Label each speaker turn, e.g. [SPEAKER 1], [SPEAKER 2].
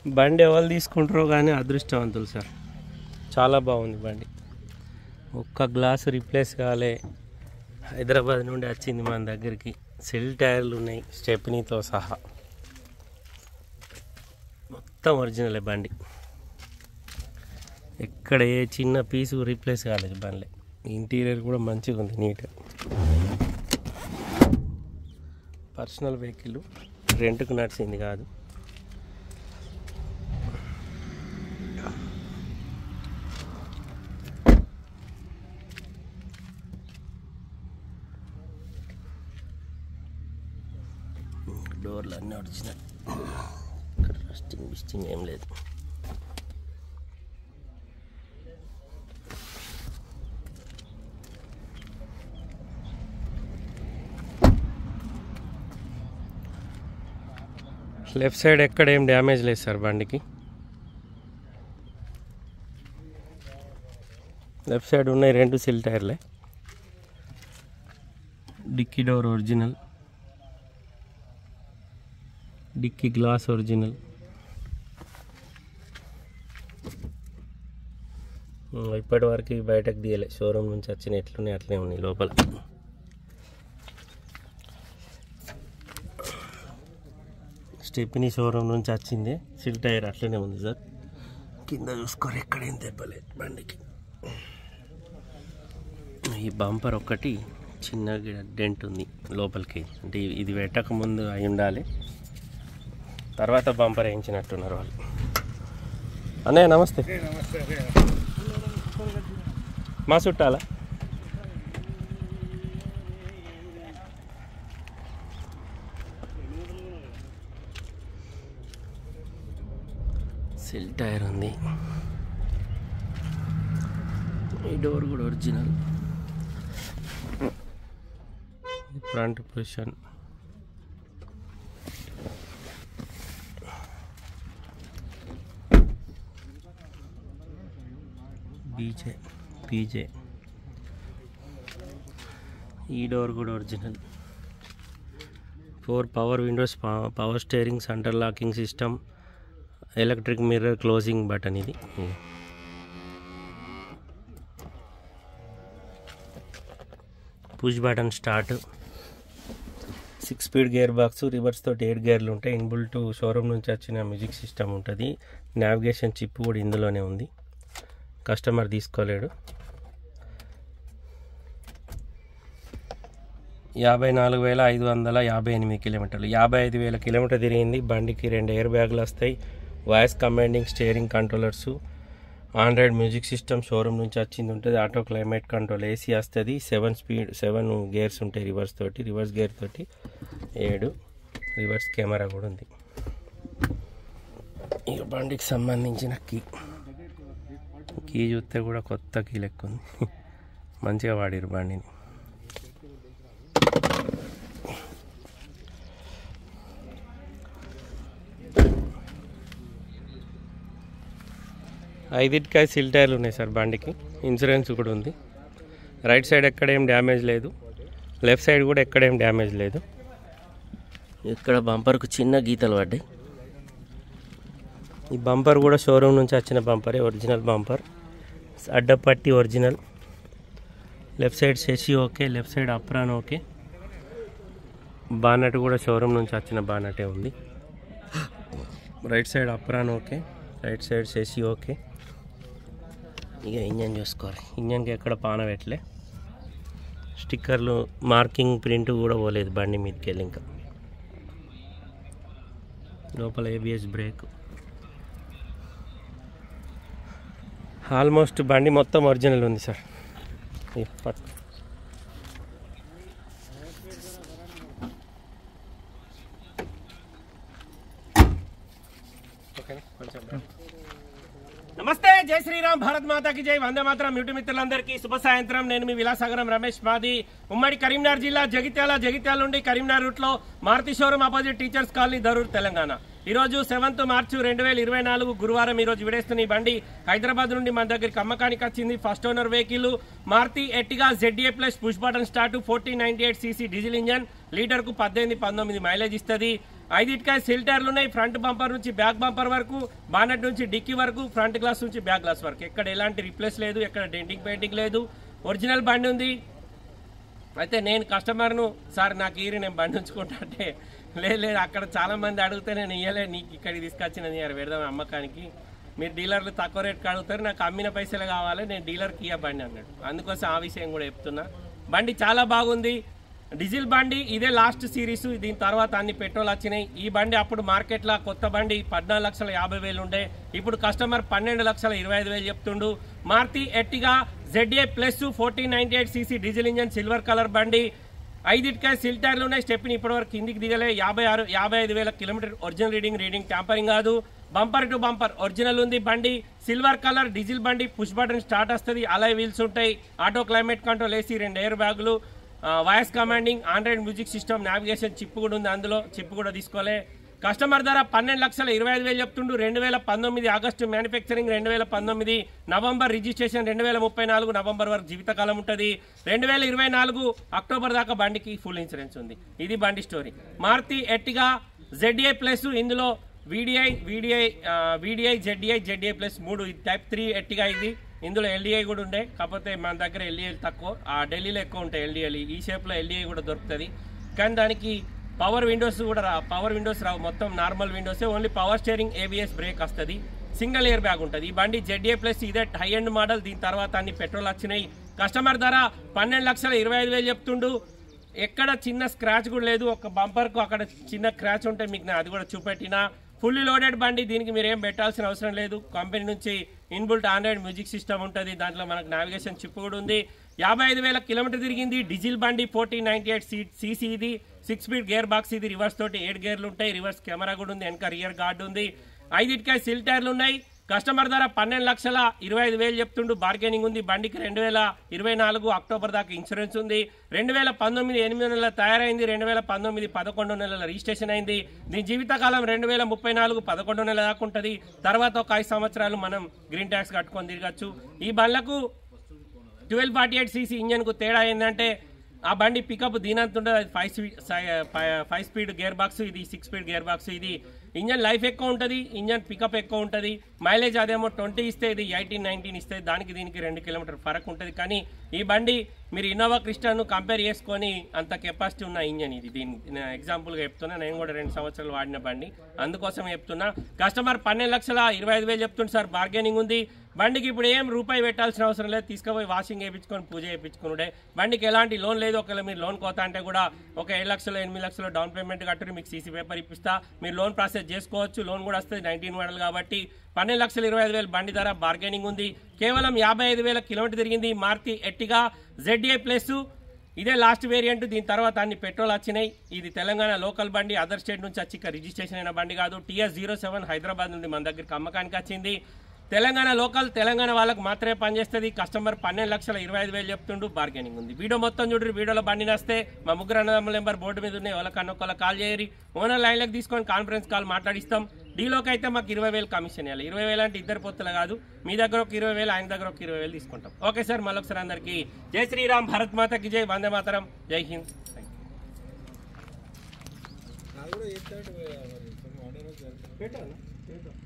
[SPEAKER 1] బండి ఎవరు తీసుకుంటారో కానీ అదృష్టవంతులు సార్. చాలా బాగుంది బండి. ఒక్క గ్లాసు రీప్లేస్ కాలే. హైదరాబాద్ నుండి వచ్చింది మన దగ్గరికి. సెల్ టైర్లు ఉన్నాయి స్టెప్నీతో సహా. మొత్తం ఒరిజినలే బండి. ఎక్కడ ఏ చిన్న పీసు రీప్లేస్ కాలేదు బండి. ఇంటీరియర్ కూడా మంచిగా ఉంది, నీట్గా. పర్సనల్ వెహికల్, రెంట్కు నడిచింది కాదు. డోర్లు అన్నీ ఒరిజినల్. ఇక్కడ రస్టింగ్ బిస్టింగ్ ఏం లేదు. లెఫ్ట్ సైడ్ ఎక్కడ ఏం డ్యామేజ్ లేదు సార్ బండికి. లెఫ్ట్ సైడ్ ఉన్నాయి 2 సిల్ టైర్లే. Dicky door original, dicky glass original. ఇప్పటి వరకు బయటకు తీయలే, షోరూమ్ నుంచి వచ్చిన ఎట్లున్నాయి అట్లనే ఉన్నాయి లోపల. స్టెప్నీ షోరూమ్ నుంచి వచ్చింది. సిల్ టైర్ అట్లనే ఉంది సార్. కింద చూసుకోరు, ఎక్కడేం దెబ్బలేదు బండికి. ఈ బంపర్ ఒక్కటి చిన్నగా డెంట్ ఉంది లోపలికి, అంటే ఇది పెట్టక ముందు అయి ఉండాలి. తర్వాత బంపర్ వేయించినట్టున్నారు వాళ్ళు. అన్నయ్య నమస్తే. మా చుట్టాలా? సెల్ టైర్ ఉంది. ఈ డోర్ కూడా ఒరిజినల్. Front position. పీజే. ఈ డోర్ కూడా original. 4 power windows, power steering, centre locking system, electric mirror closing button. ఇది push button start. 6 speed gear box, reverse తోటి 8 గేర్లు ఉంటాయి. ఇన్బుల్ట్ షోరూమ్ నుంచి వచ్చిన మ్యూజిక్ సిస్టమ్ ఉంటుంది. నావిగేషన్ చిప్ కూడా ఇందులోనే ఉంది, కస్టమర్ తీసుకోలేడు. 54,558 కిలోమీటర్లు, 55,000 కిలోమీటర్ తిరిగింది. బండికి 2 ఎయిర్ బ్యాగులు వస్తాయి, voice commanding steering controllers, android music system showroom నుంచి వచ్చింది ఉంటుంది. ఆటో క్లైమేట్ కంట్రోల్, ఏసీ వస్తుంది. 7 గేర్స్ ఉంటాయి రివర్స్ తోటి. రివర్స్ గేర్ తోటి 7. రివర్స్ కెమెరా కూడా ఉంది. ఇక బండికి సంబంధించిన కీ చూస్తే కూడా కొత్త కీ లెక్క ఉంది. మంచిగా వాడిరు బండిని. ఐదింటికి సిల్ టైర్లు ఉన్నాయి సార్ బండికి. ఇన్సూరెన్స్ కూడా ఉంది. రైట్ సైడ్ ఎక్కడేం డ్యామేజ్ లేదు, లెఫ్ట్ సైడ్ కూడా ఎక్కడేం డ్యామేజ్ లేదు. ఇక్కడ బంపర్కు చిన్న గీతలు పడ్డాయి. ఈ బంపర్ కూడా షోరూమ్ నుంచి వచ్చిన బంపరే, ఒరిజినల్ బంపర్. అడ్డపట్టి original. Left side chassis okay, left side apron okay. Bonnet కూడా షోరూమ్ నుంచి వచ్చిన బానటే ఉంది. Right side apron okay, right side chassis okay. ఇక ఇంజన్ చూసుకోవాలి. ఇంజన్కి ఎక్కడ పాన పెట్టలే. స్టిక్కర్లు, మార్కింగ్, ప్రింట్ కూడా పోలేదు బండి మీదకి వెళ్ళి. ఇంకా లోపల ఏబిఎస్ బ్రేక్. ఆల్మోస్ట్ బండి మొత్తం ఒరిజినల్ ఉంది సార్. నమస్తే, జై శ్రీరామ్, భారత్ మాతాకి జై, వందే మాతరం. యూట్యూబ్ మిత్రులందరికీ శుభ సాయంత్రం. నేను మీ విలాసాగరం రమేష్. మాది ఉమ్మడి కరీంనగర్ జిల్లా జగిత్యాల నుండి కరీంనగర్ రూట్లో Maruti showroom opposite teachers colony, Darur, Telangana. ఈరోజు 7th మార్చి 2024 గురువారం. ఈరోజు విడేస్తున్న ఈ బండి హైదరాబాద్ నుండి మన దగ్గరికి అమ్మకానికి వచ్చింది. First owner vehicle Maruti Ertiga ZA plus push button start, 1498cc diesel engine. లీటర్కు 18-19 మైలేజ్ ఇస్తుంది. ఐదిటికాయ సెల్ టైర్లు ఉన్నాయి. ఫ్రంట్ బంపర్ నుంచి బ్యాక్ బంపర్ వరకు, బానెట్ నుంచి డిక్కీ వరకు, ఫ్రంట్ గ్లాస్ నుంచి బ్యాక్ గ్లాస్ వరకు ఎక్కడ ఎలాంటి రిప్లేస్ లేదు, ఎక్కడ డెంటింగ్ పెయింటింగ్ లేదు. ఒరిజినల్ బండి ఉంది. అయితే నేను కస్టమర్ను సార్ నాకు నేను బండి ఉంచుకుంటా అంటే లేదు అక్కడ చాలా మంది అడిగితే నేను ఇయ్యలే, నీకు ఇక్కడికి తీసుకొచ్చిన పెడదాం అమ్మకానికి, మీరు డీలర్లు తక్కువ రేట్కి అడుగుతారు, నాకు అమ్మిన పైసలు కావాలి, నేను డీలర్కి ఇయ్య బండి అన్నాడు. అందుకోసం ఆ విషయం కూడా చెప్తున్నా. బండి చాలా బాగుంది, డీజిల్ బండి. ఇదే లాస్ట్ సిరీస్, దీని తర్వాత అన్ని పెట్రోల్ వచ్చినాయి. ఈ బండి అప్పుడు మార్కెట్లో కొత్త బండి 14,50,000 ఉండే, ఇప్పుడు కస్టమర్ 12,25,000 చెప్తుండు. Maruti Ertiga ZA plus 1498 cc diesel engine silver colour బండి. 5 సిల్ టైర్లు ఉన్నాయి. స్టెప్ని ఇప్పటివరకు కిందికి దిగలే. 55,000 కిలోమీటర్ ఒరిజినల్ రీడింగ్ ట్యాంపరింగ్ కాదు. బంపర్ టు బంపర్ ఒరిజినల్ ఉంది బండి. సిల్వర్ కలర్ డీజిల్ బండి. పుష్ బటన్ స్టార్ట్ వస్తుంది. అలాయ్ వీల్స్ ఉంటాయి. Auto climate control AC, 2 air బ్యాగులు, voice commanding, android music system, navigation chip కూడా ఉంది. అందులో చిప్ కూడా తీసుకోలే. కస్టమర్ ధర 12,25,000 చెప్తుండు. 2019 August manufacturing, 2019 November registration, 2034 November వరకు జీవితకాలం ఉంటుంది. 2024 అక్టోబర్ దాకా బండికి ఫుల్ ఇన్సూరెన్స్ ఉంది. ఇది బండి story. Maruti Ertiga ZA plus, ఇందులో VDI ZA plus 3 type 3 Ertiga ఇది. ఇందులో LDI కూడా ఉండే, కాకపోతే మన దగ్గర LDI తక్కువ, ఆ ఢిల్లీలో ఎక్కువ ఉంటాయి LDI. ఈ షేప్లో LDI కూడా దొరుకుతుంది, కానీ దానికి పవర్ విండోస్ కూడా పవర్ విండోస్ రావు, మొత్తం నార్మల్ విండోసే. Only power steering, ABS brake వస్తుంది. సింగిల్ ఎయిర్ బ్యాగ్ ఉంటుంది. ఈ బండి ZA ప్లస్, ఇదే హై ఎండ్ మోడల్. దీని తర్వాత అన్ని పెట్రోల్ వచ్చినాయి. కస్టమర్ ధర 12,25,000 చెప్తుండు. ఎక్కడ చిన్న స్క్రాచ్ కూడా లేదు. ఒక బంపర్కు అక్కడ చిన్న స్క్రాచ్ ఉంటే మీకు అది కూడా చూపెట్టినా. ఫుల్లీ లోడెడ్ బండి, దీనికి మీరు ఏం పెట్టాల్సిన అవసరం లేదు. కంపెనీ నుంచి ఇన్బుల్ట్ ఆండ్రాయిడ్ మ్యూజిక్ సిస్టమ్ ఉంటుంది. దాంట్లో మనకు నావిగేషన్ చిప్ కూడా ఉంది. 55,000 కిలోమీటర్ తిరిగింది. డీజిల్ బండి 1498 cc ఇది. 6 స్పీడ్ గేర్ బాక్స్ ఇది. రివర్స్ తోటి 8 గేర్లు ఉంటాయి. రివర్స్ కెమెరా కూడా ఉంది. వెనక రియర్ గార్డ్ ఉంది. 5 సిల్ టైర్లు ఉన్నాయి. కస్టమర్ ధర 12,25,000 చెప్తుండు. బార్గెనింగ్ ఉంది. బండికి 2024 అక్టోబర్ దాకా ఇన్సూరెన్స్ ఉంది. 2019 8 నెలల తయారైంది. 2019 11 నెలల రిజిస్ట్రేషన్ అయింది. దీని జీవితకాలం 2034 11 నెలల దాకా ఉంటుంది. తర్వాత ఒక 5 సంవత్సరాలు మనం గ్రీన్ ట్యాక్స్ కట్టుకొని తిరగచ్చు. ఈ బండ్లకు 1248 cc ఇంజన్ కు తేడా ఏంటంటే ఆ బండి పికప్ దీనంత ఉంటుంది. 5 స్పీడ్ గేర్ బాక్స్ ఇది. 6 స్పీడ్ గేర్ బాక్స్ ఇది. ఇంజన్ లైఫ్ ఎక్కువ ఉంటుంది. ఇంజన్ పికప్ ఎక్కువ ఉంటుంది. మైలేజ్ అదేమో 20 ఇస్తే, ఇది 18-19 ఇస్తే. దానికి దీనికి 2 కిలోమీటర్ ఫరక్ ఉంటుంది. కానీ ఈ బండి మీరు ఇన్నోవా క్రిస్టాను కంపేర్ చేసుకొని అంత కెపాసిటీ ఉన్న ఇంజన్ ఇది. దీని ఎగ్జాంపుల్గా చెప్తున్నా. నేను కూడా 2 సంవత్సరాలు వాడిన బండి, అందుకోసం చెప్తున్నా. కస్టమర్ 12,25,000 చెప్తుంది సార్. బార్గెనింగ్ ఉంది. బండికి ఇప్పుడు ఏం రూపాయి పెట్టాల్సిన అవసరం లేదు. తీసుకుపోయి వాషింగ్ వేయించుకొని పూజ చేయించుకున్నాడే. బండికి ఎలాంటి లోన్ లేదు. ఒకవేళ మీరు లోన్ కోతా అంటే కూడా ఒక 7 లక్షలు 8 లక్షలు డౌన్ పేమెంట్ కట్టుకుని మీకు CC పేపర్ ఇప్పిస్తా. మీరు లోన్ ప్రాసెస్ చేసుకోవచ్చు. లోన్ కూడా వస్తుంది. 19 మోడల్ కాబట్టి 12,25,000 బండి ధర. బార్గెనింగ్ ఉంది. కేవలం 55,000 కిలోమీటర్ తిరిగింది. మారుతి ఎర్టిగా ZA ప్లస్, ఇదే లాస్ట్ వేరియంట్. దీని తర్వాత అన్ని పెట్రోల్ వచ్చినాయి. ఇది తెలంగాణ లోకల్ బండి. అదర్ స్టేట్ నుంచి వచ్చి ఇక్కడ రిజిస్ట్రేషన్ అయిన బండి కాదు. TS07 హైదరాబాద్ నుండి మన దగ్గరికి అమ్మకానికి వచ్చింది. తెలంగాణ లోకల్, తెలంగాణ వాళ్ళకి మాత్రమే పనిచేస్తుంది. కస్టమర్ 12,25,000 చెప్తుండు. బార్గెనింగ్ ఉంది. వీడియో మొత్తం చూడండి. వీడియోలో బండి నస్తే మా ముగ్గురు అన్నదమ్ముల నెంబర్ బోర్డు మీద ఉన్నాయి. ఎవరికన్నా కాల్ చేయరి. ఓనర్ లైన్లకు తీసుకొని కాన్ఫరెన్స్ కాల్ మాట్లాడిస్తాం. డీలోకి అయితే మాకు 20,000 కమిషన్ ఇవ్వాలి. 20,000 అంటే ఇద్దరు పొత్తులు కాదు. మీ దగ్గర ఒక 20,000, ఆయన దగ్గర ఒక 20,000 తీసుకుంటాం. Okay sir. మళ్ళొకసారి అందరికీ జై శ్రీరామ్, భారత్ మాతకి జై, వందే మాతరం, జై హింద్. Thank you.